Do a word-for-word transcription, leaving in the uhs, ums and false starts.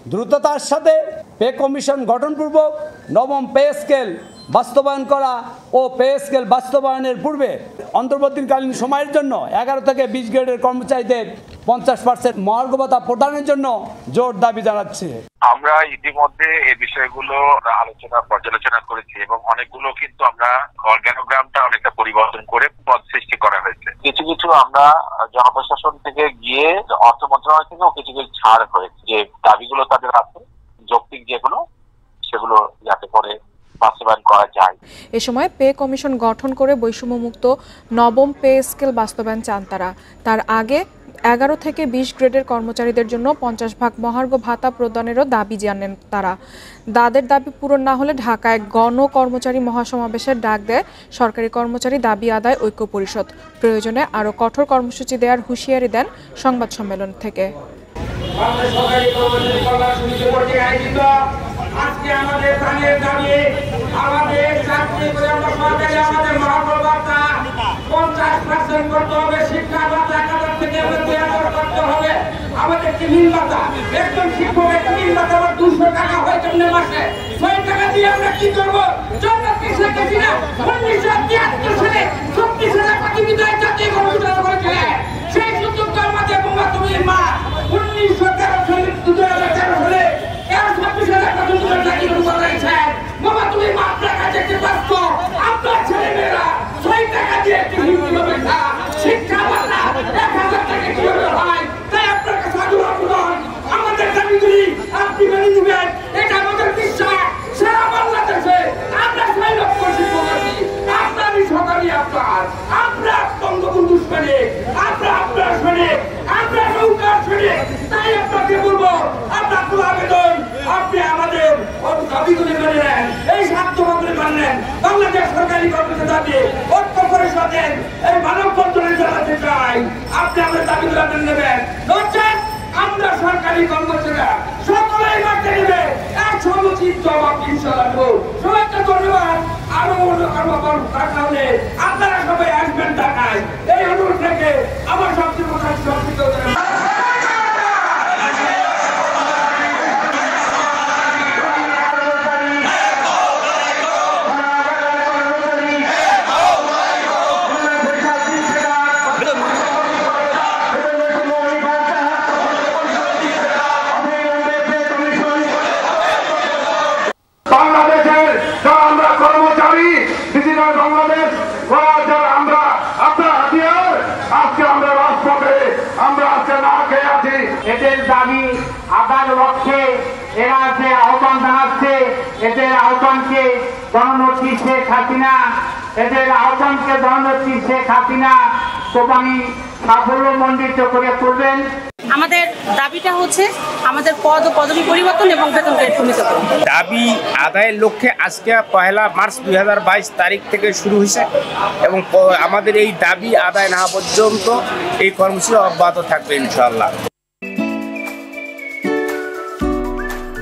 দ্রুততার সাথে pay commission গঠনপূর্বক নবম পে স্কেল বাস্তবায়ন করা ও পে স্কেল বাস্তবায়নের পূর্বে অন্তর্বর্তীকালীন সময়ের জন্য এগারো থেকে বিশ গ্রেডের কর্মচারীদের পঞ্চাশ পার্সেন্ট মহার্ঘ ভাতা প্রদানের জন্য জোর দাবি জানাচ্ছে। আমরা ইতিমধ্যে এই বিষয়গুলো আলোচনা পর্যালোচনা করেছি এবং অনেকগুলো কিন্তু আমরা অর্গানোগ্রামটা অনেকটা পরিবর্তন করে পদ সৃষ্টি করা হয়েছে। কিছু কিছু আমরা জনপ্রশাসন থেকে গিয়ে অর্থ মন্ত্রণালয় থেকেও কিছু কিছু ছাড় হয়েছে, যে দাবিগুলো তাদের আছে যৌক্তিক যেগুলো সেগুলো যাতে করে বাস্তবায়ন করা যায়। এ সময় পে কমিশন গঠন করে বৈষম্যমুক্ত নবম পে স্কেল বাস্তবায়ন চান তারা। তার আগে এগারো থেকে বিশ গ্রেডের কর্মচারীদের জন্য পঞ্চাশ ভাগ মহার্ঘ ভাতা প্রদানেরও দাবি জানান তারা। তাদের দাবি পূরণ না হলে ঢাকায় গণ কর্মচারী মহাসমাবেশের ডাক দেয় সরকারি কর্মচারী দাবি আদায় ঐক্য পরিষদ। প্রয়োজনে আরও কঠোর কর্মসূচি দেওয়ার হুঁশিয়ারি দেন সংবাদ সম্মেলন থেকে। আজকে আমাদের প্রাণের দাবি, আমাদের চাকরি করে আমরা সরকারি আমাদের মহার্ঘ ভাতা পঞ্চাশ পার্সেন্ট করতে হবে, শিক্ষা ভাতা এক হাজার থেকে দুই হাজার করতে হবে, আমাদের টিফিন ভাতা একজন শিক্ষকের টিফিন ভাতা আবার দুশো টাকা হয় কেমনে মাসে, ছয় টাকা দিয়ে আমরা কি করবো? চৌত্রিশ গেছি না উনিশশো তিয়াত্তর সালে ছত্রিশ হাজার কোটি বিদায় জাতীয় ঘোষণা করেছিলেন। সেই সুযোগ তো আমাদের বোমা তুমি মা উনিশশো তেরো সালে দুই হাজার তেরো সালে শিক্ষা ভাতা এক হাজার টাকা কিভাবে হয়, তাই আপনার কাছে আবেদন, আমাদের দাবিগুলি আপনি মেনে নেবেন, এটা আমাদের বিশ্বাস। সারা বাংলাদেশে আমরা ছয় লক্ষ শিক্ষক আছি, আপনারই সরকারি আপনার, আমরা বঙ্গবন্ধু সৈনিক, আমরা আপনার সৈনিক, আমরা নৌকার সৈনিক, তাই আপনাকে বলবো আপনার তো আবেদন আপনি আমাদের দাবিগুলি মেনে নেন, এই স্বার্থগুলি মানলেন। বাংলাদেশ সরকারি কর্মচারী দাবি ঐক্য পরিষদের এই মানব বন্ধনে জানাতে চাই আপনি আমাদের দাবিগুলো মেনে নেবেন, নচেত আমরা সরকারি কর্মচারীরা সকলেই মাঠে নেবে এক সমুচিত জবাব ইনশাআল্লাহ। সবাইকে ধন্যবাদ। আরো অন্য কর্মকর্তা টাকা হলে আপনারা সবাই আসবেন ঢাকায়, এই অনুরোধ থেকে আমার সবচেয়ে কথা সংক্ষিপ্ত করেন। বাংলাদেশের যারা আমরা কর্মচারী, ডিজিটাল বাংলাদেশ করার যারা আমরা আপনার হাতিয়ার, আজকে আমরা রাজপথে আমরা আজকে না খেয়ে আছি। এদের দাবি আদার লক্ষ্যে এরা যে আহ্বান জানাচ্ছে, এদের আহ্বানকে জননেত্রী শেখ হাসিনা, এদের আহ্বানকে জননেত্রী শেখ হাসিনা কোপানি সাফল্যমণ্ডিত করে তুলবেন। আমাদের দাবিটা হচ্ছে আমাদের পদ ও পদবি পরিবর্তন এবং বেতন প্রমিত দাবি আদায়ের লক্ষ্যে আজকে পয়লা মার্চ দুই হাজার বাইশ তারিখ থেকে শুরু হয়েছে এবং আমাদের এই দাবি আদায় না পর্যন্ত এই কর্মসূচি অব্যাহত থাকবে ইনশাআল্লাহ।